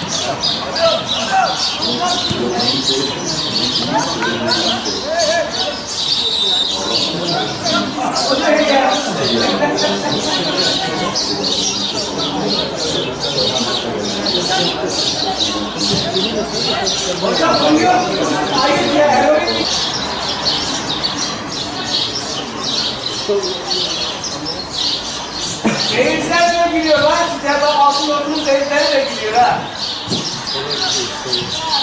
Seyirciler de gülüyor lan size. Bak altın ordunun seyircileri de gülüyor ha.